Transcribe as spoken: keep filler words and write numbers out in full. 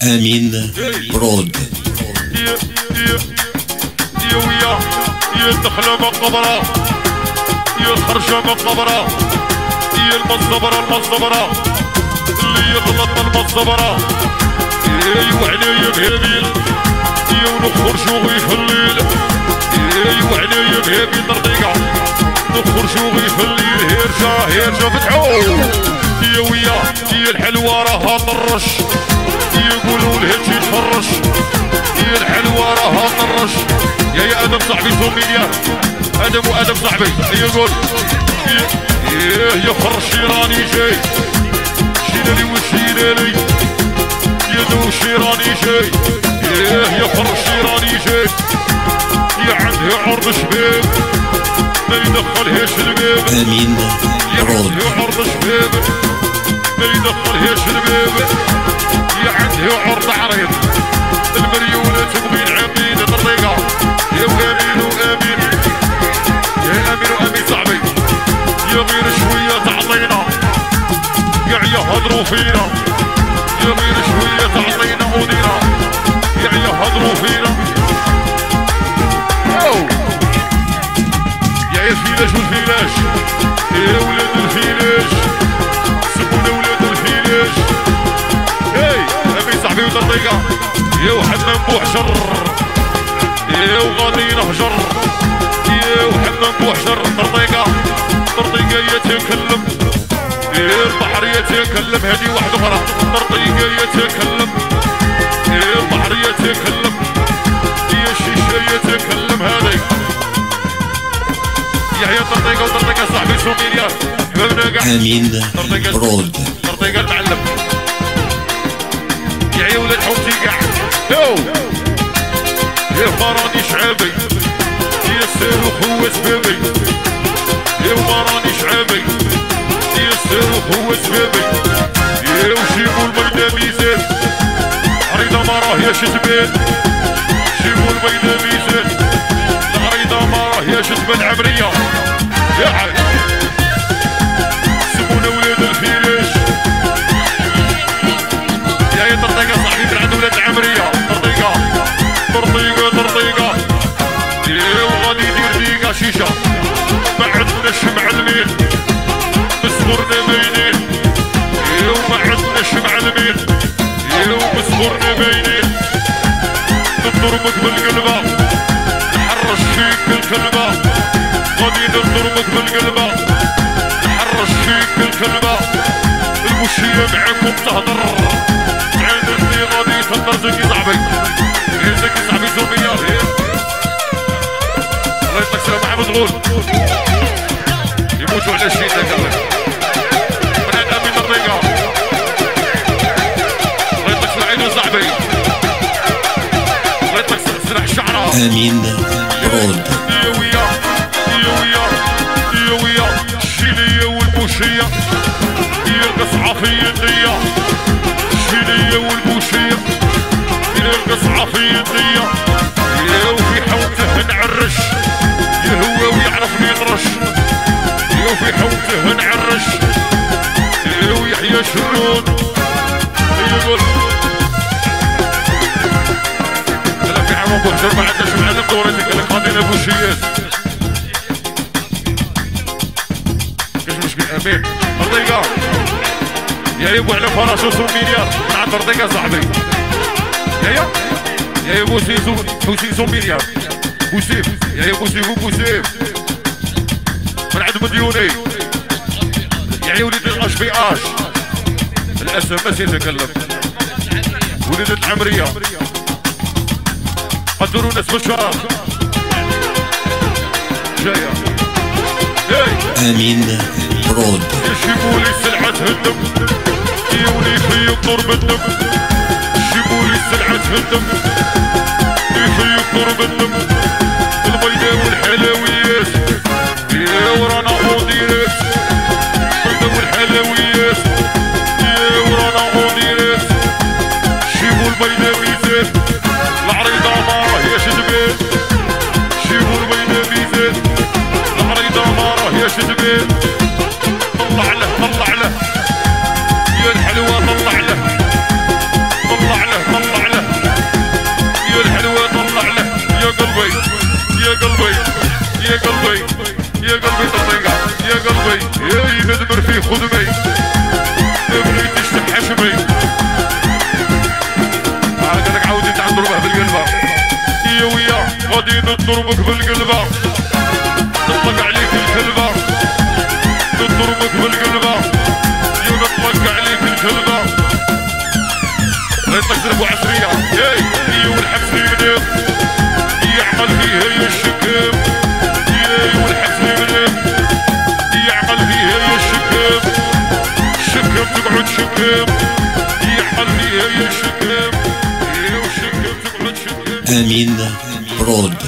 امين برود. يا يا يا ويا يا الدخله مقبره، يا الخرجه مقبره، يا المصبره المصبره اللي يغلط المصبره، يا وعناية بهابيل يا ونخر شوغي في الليل، يا وعناية بهابيل نرطيقه نخر شوغي في الليل، هيرجه هيرجه فتحو يا ويا يا الحلوه راها طرش، يقولوا له هاتي تفرش، يا الحلوه راها طرش، يا يا ادم صاحبي سوميليا ادم وادم صاحبي يقول يا يا فرش راني جاي شيلالي وشيلالي يا دوشي راني جاي، يا يا فرش راني جاي، يا عنده عرض شباب ما يدخلهاش الباب، امين برود. يا عرض شباب ما يدخلهاش الباب، يا عنده عرض عريض المريولة تبغي عاملين الطريقة، يا وامين وامين يا امين وامين صاحبي، يا غير شوية تعطينا قاع يهضروا فينا، يا غير شوية تعطينا ودينا قاع يهضروا فينا، يا الفيلاش والفيلاش يا ولاد الفيلاش سبونا ولاد الفيلاش، هاي امين صاحبي وطريقة يا وحنا بوحشر، يا وغادي نهجر، يا وحنا بوحشر، طرطيقة طرطيقة يتكلم، يا البحر يتكلم، هذه واحدة أخرى طرطيقة يتكلم، يا البحر يتكلم، يا الشيشة يتكلم، هذي يحيى طرطيقة وطرطيقة صاحبي سوميليا امين برود. طرطيقة المعلم يحيى ولاد حوتي كاع يو يا فراني شعابي يا الصاروخ هو سبابي، يا وراني شعابي يا الصاروخ هو سبابي، يا وجيبوا الميدان ميزان عريضة ما راهياش تبان، جيبوا الميدان ميزان العريضة ما راهياش تبان عمرية، يا حاج سبونا ولاد الفيلاش، يا يا طرطيقة صاحبي من عند ولاد العمرية، طرطيقة طرطيقة طرطيقة يا وغادي يدير ديقة شيشة ما عندناش معلمين بصبرنا باينين، يا وما عندناش معلمين يا وبصبرنا باينين، نضربك بالقلبة نحرش فيك الكلبة، غادي نضربك بالقلبة نحرش فيك الكلبة، المشية معاكم تهضر عادتني غادي تهضر زكي صاحبي، يا زكي صاحبي سومية الله يطلق سلام مع مزغول يموتوا على الشيء ذاك الله من عند امين الطريقة، الله يطلق سلام عينو صاحبي، الله يطلق سلاح الشعرة امين برود. يا ويا يا ويا يا ويا الشيلية والبوشية يا القصعة في يديا، الشيلية والبوشية يا القصعة في يديا، يا وفي حوته نعرش يا هو ويعرفني يطرش، يا وفي حوته نعرش يا ويحيى شرود يقول هلا في عمو بوحشر ما عندناش معلم دورتك قال لك غادي بوشيات كاش مشكل امين طرطيقة يا يبو على فراشو سوميليار مع طرطيقة صاحبي، يا يا يا يبو سيسو بوسي سوميليار بوسيف، يا يبو سيفو بوسيف من عند مديوني، يعني وليد الاش بي اش الاسم بس يتكلم، وليد العمرية قدروا ناس بشار جاية امين برود. يجيبوا لي سلعة تهدم يولي في ضرب الدم، جيبوا لي سلعة تهدم يخي ضرب الدم، البيضة والحلويات يا ورانا مديرات، البيضة والحلويات يا ورانا مديرات، جيبوا البيضة ميزان العريضة ما راهياش تبان، جيبوا البيضة ميزان العريضة ما راهياش تبان، طلع له طلع له يا الحلوة طلع له طلع له طلع خدمي بغيتي تحشمي هاكدك عاودي تاع نضربه بالقلبه يا ويا غادي نضربك بالقلبه نطلق عليك الكلبه نضربك بالقلبه يا نطلق عليك الكلبه غيطلق ضربه عصريه ياي يا والحبس يمنيق يعمل فيها يا الشكام ياي والحبس يمنيق يعمل فيها يا الشكام الشكام تقعد شكام يعمل فيها يا الشكام يا والشكام تقعد شكام أمين برود.